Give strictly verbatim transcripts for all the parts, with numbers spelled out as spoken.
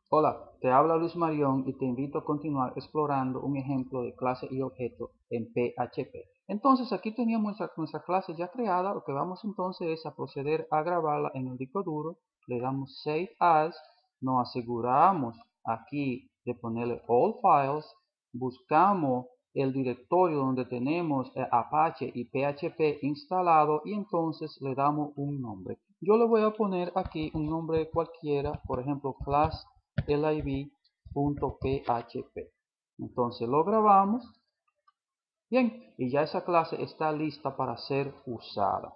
Hola, te habla Luis Marión y te invito a continuar explorando un ejemplo de clase y objeto en P H P. Entonces aquí teníamos nuestra, nuestra clase ya creada. Lo que vamos entonces es a proceder a grabarla en el disco duro. Le damos Save As, nos aseguramos aquí de ponerle All Files, buscamos el directorio donde tenemos eh, Apache y P H P instalado y entonces le damos un nombre. Yo le voy a poner aquí un nombre cualquiera, por ejemplo, class lib.php. Entonces lo grabamos. Bien, y ya esa clase está lista para ser usada.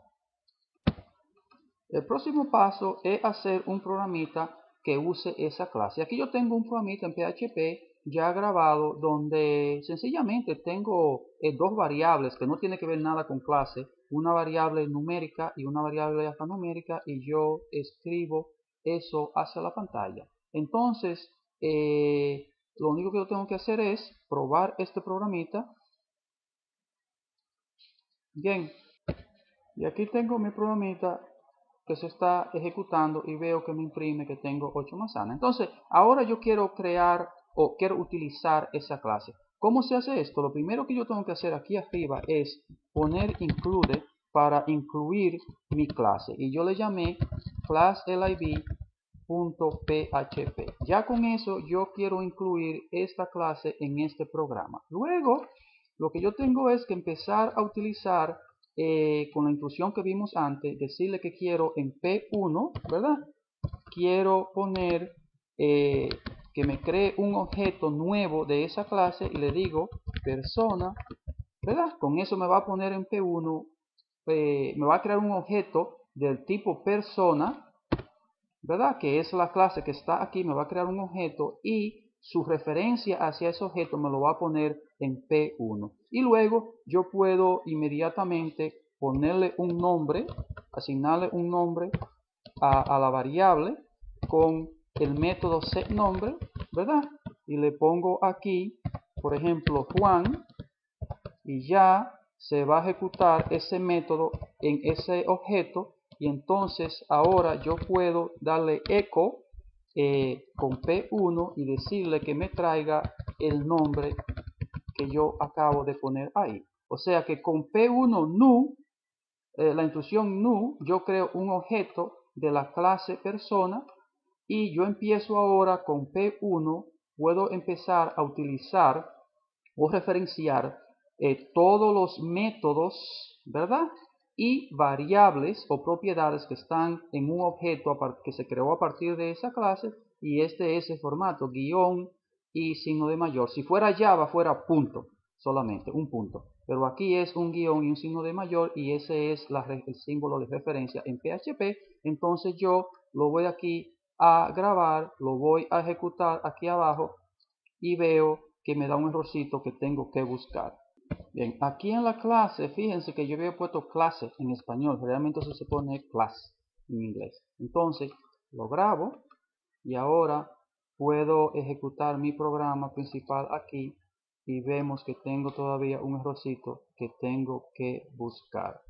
El próximo paso es hacer un programita que use esa clase. Aquí yo tengo un programita en P H P ya grabado donde sencillamente tengo eh, dos variables que no tiene que ver nada con clase, una variable numérica y una variable alfanumérica, y yo escribo eso hacia la pantalla. Entonces, eh, lo único que yo tengo que hacer es probar este programita. Bien, y aquí tengo mi programita que se está ejecutando y veo que me imprime que tengo ocho manzanas. Entonces, ahora yo quiero crear o quiero utilizar esa clase. ¿Cómo se hace esto? Lo primero que yo tengo que hacer aquí arriba es poner include para incluir mi clase. Y yo le llamé class lib.php. Ya con eso yo quiero incluir esta clase en este programa. Luego, lo que yo tengo es que empezar a utilizar eh, con la inclusión que vimos antes, decirle que quiero en P uno, ¿verdad? Quiero poner eh, que me cree un objeto nuevo de esa clase y le digo persona, ¿verdad? Con eso me va a poner en P uno, eh, me va a crear un objeto del tipo persona, ¿verdad? Que es la clase que está aquí, me va a crear un objeto y su referencia hacia ese objeto me lo va a poner en P uno. Y luego yo puedo inmediatamente ponerle un nombre, asignarle un nombre a, a la variable con el método setNombre, ¿verdad? Y le pongo aquí, por ejemplo, Juan, y ya se va a ejecutar ese método en ese objeto. Y entonces ahora yo puedo darle echo eh, con P uno y decirle que me traiga el nombre que yo acabo de poner ahí. O sea que con P uno new, eh, la instrucción new, yo creo un objeto de la clase persona y yo empiezo ahora con P uno, puedo empezar a utilizar o referenciar eh, todos los métodos, ¿verdad? Y variables o propiedades que están en un objeto que se creó a partir de esa clase, y este es el formato, guión y signo de mayor. Si fuera Java fuera punto, solamente un punto, pero aquí es un guión y un signo de mayor, y ese es la, el símbolo de referencia en P H P. Entonces yo lo voy aquí a grabar, lo voy a ejecutar aquí abajo y veo que me da un errorcito que tengo que buscar. Bien, aquí en la clase, fíjense que yo había puesto clase en español, realmente eso se pone class en inglés. Entonces, lo grabo y ahora puedo ejecutar mi programa principal aquí y vemos que tengo todavía un errorcito que tengo que buscar.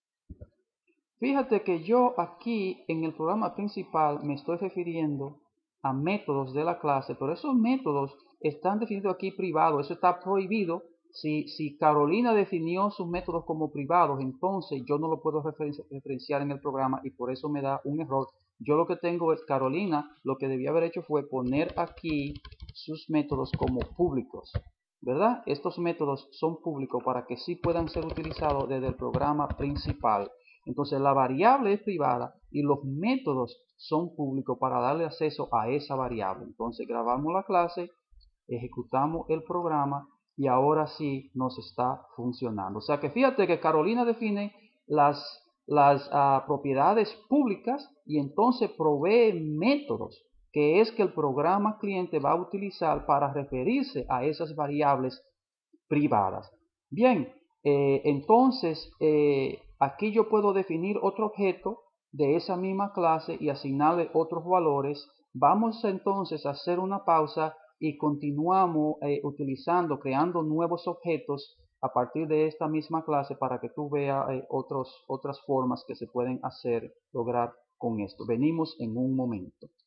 Fíjate que yo aquí en el programa principal me estoy refiriendo a métodos de la clase, pero esos métodos están definidos aquí privados, eso está prohibido. Si, si Carolina definió sus métodos como privados, entonces yo no lo puedo referenciar en el programa y por eso me da un error. Yo lo que tengo es, Carolina lo que debía haber hecho fue poner aquí sus métodos como públicos, ¿verdad? Estos métodos son públicos para que sí puedan ser utilizados desde el programa principal. Entonces la variable es privada y los métodos son públicos para darle acceso a esa variable. Entonces grabamos la clase, ejecutamos el programa y ahora sí nos está funcionando. O sea que fíjate que Carolina define las, las uh, propiedades públicas y entonces provee métodos que es que el programa cliente va a utilizar para referirse a esas variables privadas. Bien, eh, entonces eh, aquí yo puedo definir otro objeto de esa misma clase y asignarle otros valores. Vamos entonces a hacer una pausa y continuamos eh, utilizando, creando nuevos objetos a partir de esta misma clase para que tú veas eh, otros, otras formas que se pueden hacer, lograr con esto. Venimos en un momento.